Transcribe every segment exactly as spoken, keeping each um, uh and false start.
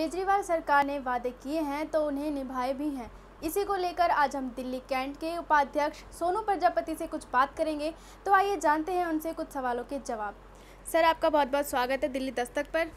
केजरीवाल सरकार ने वादे किए हैं तो उन्हें निभाए भी हैं। इसी को लेकर आज हम दिल्ली कैंट के उपाध्यक्ष सोनू प्रजापति से कुछ बात करेंगे। तो आइए जानते हैं उनसे कुछ सवालों के जवाब। सर, आपका बहुत बहुत स्वागत है दिल्ली दस्तक पर।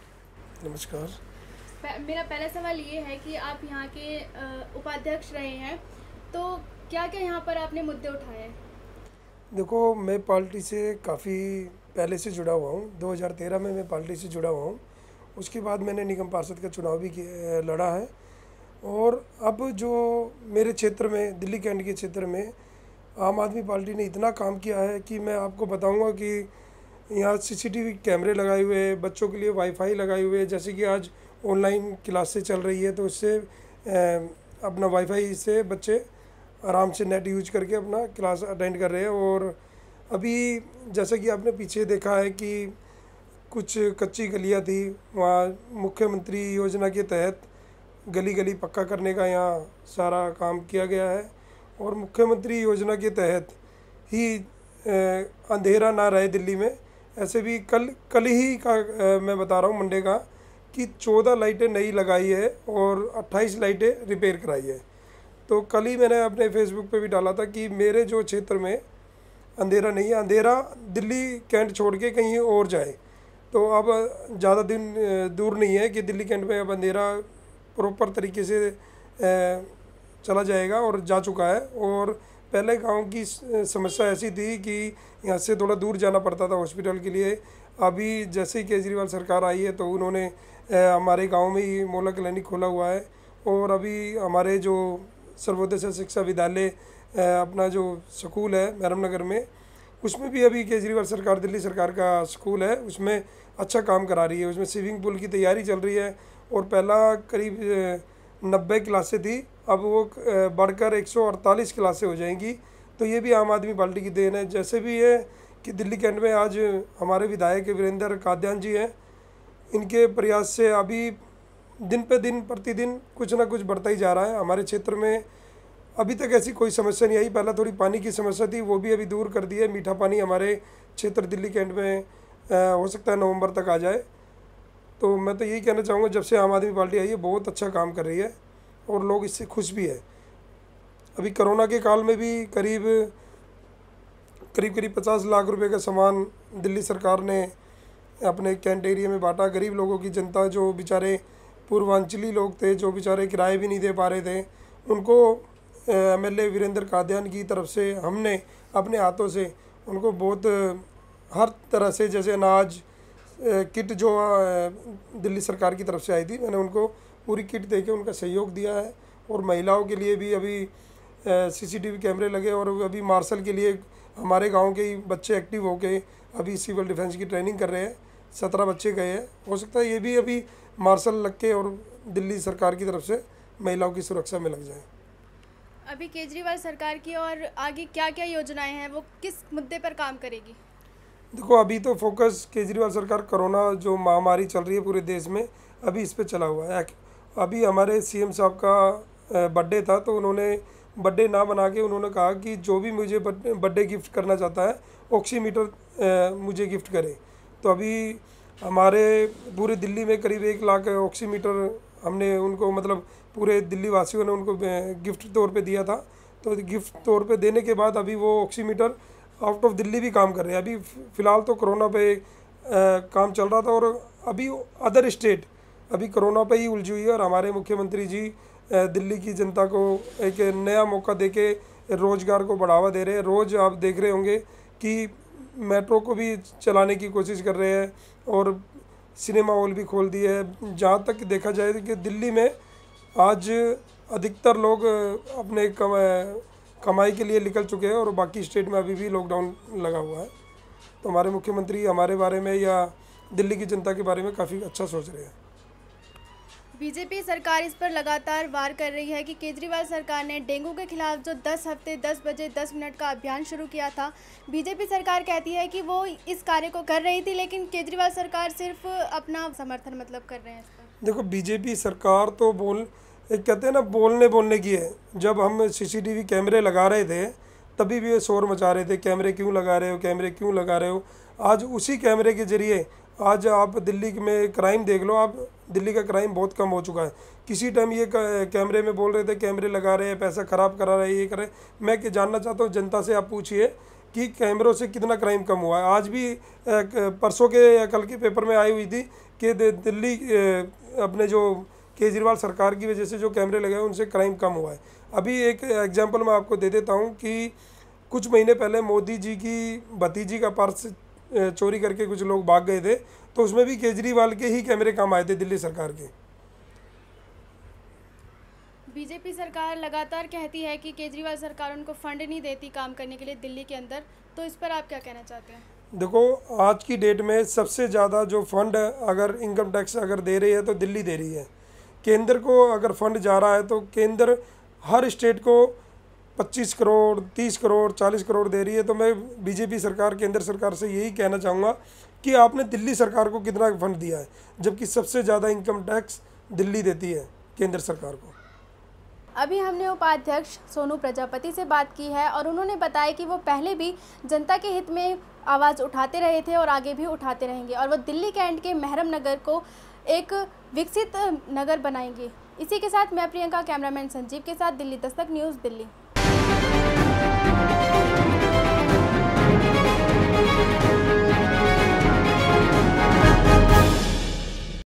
नमस्कार। मेरा पहला सवाल ये है कि आप यहाँ के उपाध्यक्ष रहे हैं, तो क्या क्या यहाँ पर आपने मुद्दे उठाए हैं? देखो, मैं पार्टी से काफ़ी पहले से जुड़ा हुआ हूँ। दो हज़ार तेरह में मैं पार्टी से जुड़ा हुआ हूँ। उसके बाद मैंने निगम पार्षद का चुनाव भी लड़ा है। और अब जो मेरे क्षेत्र में, दिल्ली कैंट के क्षेत्र में, आम आदमी पार्टी ने इतना काम किया है कि मैं आपको बताऊंगा कि यहाँ सीसीटीवी कैमरे लगाए हुए हैं, बच्चों के लिए वाईफाई लगाए हुए हैं। जैसे कि आज ऑनलाइन क्लासेस चल रही है, तो उससे अपना वाईफाई से बच्चे आराम से नेट यूज करके अपना क्लास अटेंड कर रहे हैं। और अभी जैसा कि आपने पीछे देखा है कि कुछ कच्ची गलियां थी, वहाँ मुख्यमंत्री योजना के तहत गली गली पक्का करने का यहाँ सारा काम किया गया है। और मुख्यमंत्री योजना के तहत ही अंधेरा ना रहे दिल्ली में। ऐसे भी कल कल ही का आ, मैं बता रहा हूँ मंडे का, कि चौदह लाइटें नई लगाई है और अट्ठाईस लाइटें रिपेयर कराई है। तो कल ही मैंने अपने फेसबुक पे भी डाला था कि मेरे जो क्षेत्र में अंधेरा नहीं है, अंधेरा दिल्ली कैंट छोड़ के कहीं और जाए। तो अब ज़्यादा दिन दूर नहीं है कि दिल्ली कैंट में अब अंधेरा प्रॉपर तरीके से चला जाएगा और जा चुका है। और पहले गांव की समस्या ऐसी थी कि यहाँ से थोड़ा दूर जाना पड़ता था हॉस्पिटल के लिए। अभी जैसे ही केजरीवाल सरकार आई है तो उन्होंने हमारे गांव में ही मोहल्ला क्लिनिक खोला हुआ है। और अभी हमारे जो सर्वोदय शिक्षा विद्यालय अपना जो स्कूल है मैरम नगर में, उसमें भी अभी केजरीवाल सरकार, दिल्ली सरकार का स्कूल है, उसमें अच्छा काम करा रही है। उसमें स्विमिंग पूल की तैयारी चल रही है। और पहला करीब नब्बे क्लासें थी, अब वो बढ़कर एक सौ अड़तालीस क्लासें हो जाएंगी। तो ये भी आम आदमी पार्टी की देन है। जैसे भी है कि दिल्ली कैंट में आज हमारे विधायक वीरेंद्र कादियान जी हैं, इनके प्रयास से अभी दिन पे दिन प्रतिदिन कुछ ना कुछ बढ़ता ही जा रहा है। हमारे क्षेत्र में अभी तक ऐसी कोई समस्या नहीं आई। पहला थोड़ी पानी की समस्या थी, वो भी अभी दूर कर दी है। मीठा पानी हमारे क्षेत्र दिल्ली कैंट में आ, हो सकता है नवंबर तक आ जाए। तो मैं तो यही कहना चाहूँगा, जब से आम आदमी पार्टी आई है बहुत अच्छा काम कर रही है और लोग इससे खुश भी है। अभी कोरोना के काल में भी करीब करीब करीब पचास लाख रुपए का सामान दिल्ली सरकार ने अपने कैंट एरिया में बांटा। गरीब लोगों की जनता, जो बेचारे पूर्वांचली लोग थे, जो बेचारे किराए भी नहीं दे पा रहे थे, उनको M L A Virender Kadian की तरफ से हमने अपने हाथों से उनको बहुत हर तरह से, जैसे अनाज किट जो दिल्ली सरकार की तरफ से आई थी, मैंने उनको पूरी किट देके उनका सहयोग दिया है। और महिलाओं के लिए भी अभी सीसीटीवी कैमरे लगे। और अभी मार्शल के लिए हमारे गांव के ही बच्चे एक्टिव होके अभी सिविल डिफेंस की ट्रेनिंग कर रहे हैं। सत्रह बच्चे गए हैं। हो सकता है ये भी अभी मार्शल लग के और दिल्ली सरकार की तरफ से महिलाओं की सुरक्षा में लग जाए। अभी केजरीवाल सरकार की और आगे क्या क्या योजनाएं हैं, वो किस मुद्दे पर काम करेगी? देखो, अभी तो फोकस केजरीवाल सरकार कोरोना जो महामारी चल रही है पूरे देश में, अभी इस पे चला हुआ है। अभी हमारे सीएम साहब का बर्थडे था, तो उन्होंने बर्थडे ना बना के उन्होंने कहा कि जो भी मुझे बर्थडे गिफ्ट करना चाहता है ऑक्सीमीटर मुझे गिफ्ट करे। तो अभी हमारे पूरे दिल्ली में करीब एक लाख ऑक्सीमीटर हमने उनको, मतलब पूरे दिल्ली वासियों ने उनको गिफ्ट तौर पे दिया था। तो गिफ्ट तौर पे देने के बाद अभी वो ऑक्सीमीटर आउट ऑफ दिल्ली भी काम कर रहे हैं। अभी फ़िलहाल तो कोरोना पे आ, काम चल रहा था, और अभी अदर स्टेट अभी कोरोना पे ही उलझी हुई है। और हमारे मुख्यमंत्री जी आ, दिल्ली की जनता को एक नया मौका देके रोज़गार को बढ़ावा दे रहे हैं। रोज़ आप देख रहे होंगे कि मेट्रो को भी चलाने की कोशिश कर रहे हैं और सिनेमा हॉल भी खोल दिए है। जहाँ तक देखा जाए कि दिल्ली में आज अधिकतर लोग अपने कम कमाई के लिए निकल चुके हैं और बाकी स्टेट में अभी भी लॉकडाउन लगा हुआ है। तो हमारे मुख्यमंत्री हमारे बारे में या दिल्ली की जनता के बारे में काफ़ी अच्छा सोच रहे हैं। बीजेपी सरकार इस पर लगातार वार कर रही है कि केजरीवाल सरकार ने डेंगू के खिलाफ जो दस हफ्ते दस बजे दस मिनट का अभियान शुरू किया था, बीजेपी सरकार कहती है कि वो इस कार्य को कर रही थी, लेकिन केजरीवाल सरकार सिर्फ अपना समर्थन मतलब कर रहे हैं इस पर। देखो, बीजेपी सरकार तो बोल एक कहते हैं ना, बोलने बोलने की है। जब हम सीसीटीवी कैमरे लगा रहे थे तभी भी ये शोर मचा रहे थे, कैमरे क्यों लगा रहे हो, कैमरे क्यों लगा रहे हो। आज उसी कैमरे के जरिए आज आप दिल्ली में क्राइम देख लो, आप दिल्ली का क्राइम बहुत कम हो चुका है। किसी टाइम ये कैमरे में बोल रहे थे कैमरे लगा रहे हैं, पैसा ख़राब करा रहे हैं, ये कर रहे हैं। मैं जानना चाहता हूँ जनता से, आप पूछिए कि कैमरों से कितना क्राइम कम हुआ है। आज भी परसों के या कल के पेपर में आई हुई थी कि दिल्ली अपने जो केजरीवाल सरकार की वजह से जो कैमरे लगे हैं उनसे क्राइम कम हुआ है। अभी एक एग्जांपल मैं आपको दे देता हूँ कि कुछ महीने पहले मोदी जी की भतीजी का पर्स चोरी करके कुछ लोग भाग गए थे, तो उसमें भी केजरीवाल के ही कैमरे काम आए थे, दिल्ली सरकार के। बीजेपी सरकार लगातार कहती है कि केजरीवाल सरकार उनको फंड नहीं देती काम करने के लिए दिल्ली के अंदर, तो इस पर आप क्या कहना चाहते हैं? देखो, आज की डेट में सबसे ज़्यादा जो फंड अगर इनकम टैक्स अगर दे रही है तो दिल्ली दे रही है। केंद्र को अगर फंड जा रहा है तो केंद्र हर स्टेट को पच्चीस करोड़, तीस करोड़, चालीस करोड़ दे रही है। तो मैं बीजेपी सरकार, केंद्र सरकार से यही कहना चाहूँगा कि आपने दिल्ली सरकार को कितना फंड दिया है, जबकि सबसे ज़्यादा इनकम टैक्स दिल्ली देती है केंद्र सरकार को। अभी हमने उपाध्यक्ष सोनू प्रजापति से बात की है और उन्होंने बताया कि वो पहले भी जनता के हित में आवाज़ उठाते रहे थे और आगे भी उठाते रहेंगे, और वो दिल्ली कैंट के महरम नगर को एक विकसित नगर बनाएंगे। इसी के साथ मैं प्रियंका, कैमरामैन संजीव के साथ दिल्ली दस्तक न्यूज़, दिल्ली।